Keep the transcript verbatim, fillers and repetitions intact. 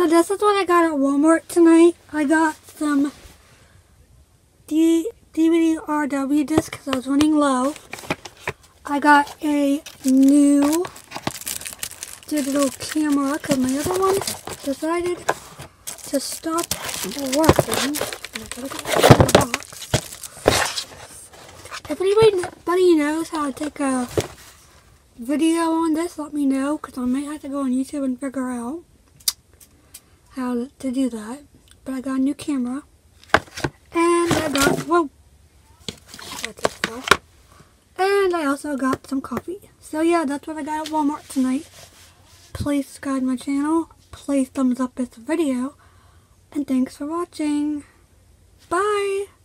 So this is what I got at Walmart tonight. I got some D V D R W discs because I was running low. I got a new digital camera because my other one decided to stop working. And I gotta get it out of the box. If anybody knows how to take a video on this, let me know because I might have to go on YouTube and figure out how to do that. But I got a new camera. And I got, whoa, that's it. And I also got some coffee. So yeah, that's what I got at Walmart tonight. Please subscribe to my channel. Please thumbs up this video. And thanks for watching. Bye.